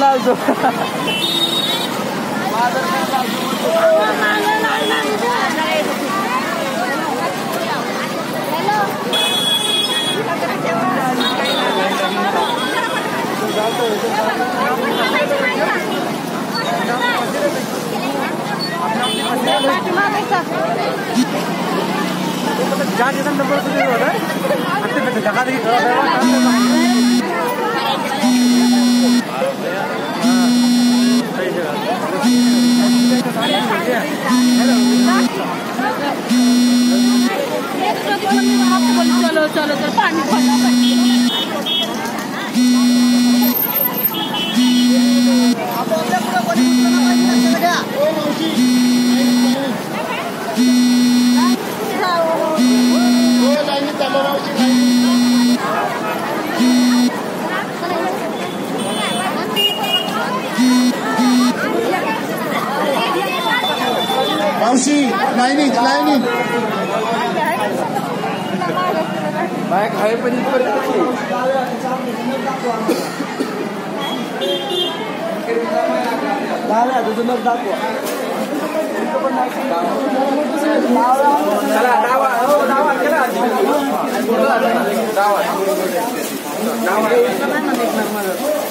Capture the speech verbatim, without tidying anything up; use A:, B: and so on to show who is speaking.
A: चालतो.
B: चलो चलो चलो पानी
C: मावशी लाईनीत लाईनीत
A: बाय खाय पण दादा तुझं मग दाखव. चला डावा हो डावा केला डावा डावा